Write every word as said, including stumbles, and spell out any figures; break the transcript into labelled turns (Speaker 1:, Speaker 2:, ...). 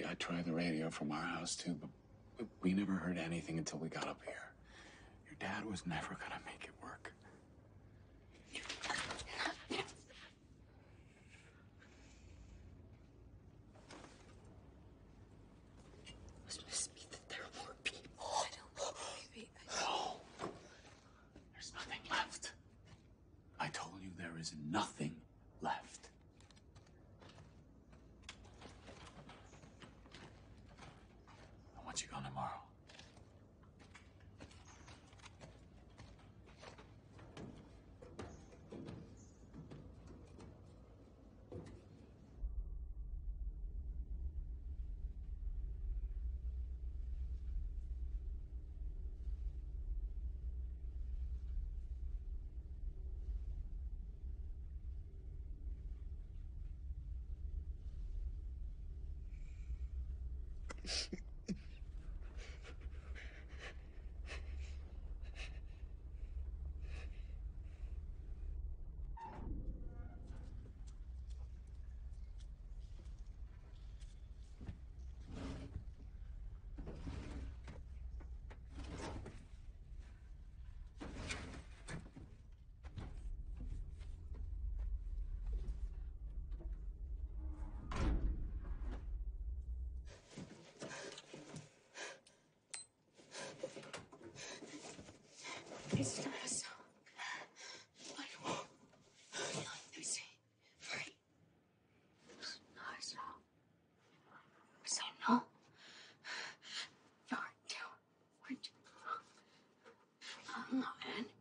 Speaker 1: I tried the radio from our house too, but, but we never heard anything until we got up here. Your dad was never gonna make it work.
Speaker 2: Must must be that there are more people. I don't know, maybe. I...
Speaker 1: No. There's nothing left. I told you there is nothing left. I want you gone tomorrow.
Speaker 2: It's not a song. I won't. Like they say, free. It's not a song. So no. You're too. We're too. I'm not in.